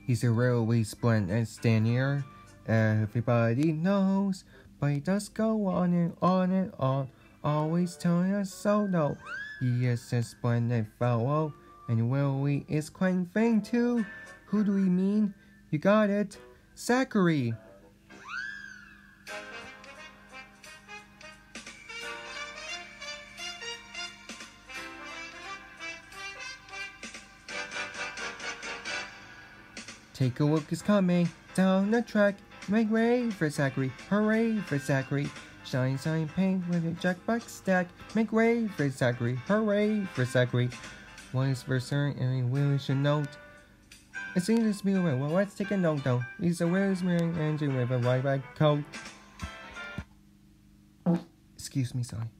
He's a railway splendid stanier. Everybody knows, but he does go on and on and on, always telling us so no. He is a splendid fellow, and railway is quite vain too. Who do we mean? You got it, Zachery. Take a look, is coming down the track. Make way for Zachery, hooray for Zachery. Shine, shine, paint with a jackbox stack. Make way for Zachery, hooray for Zachery. One is for certain, and we really should note. It seems to be away. Well, let's take a note though. He's a wheels-wearing engine with a right back coat. Excuse me, sorry.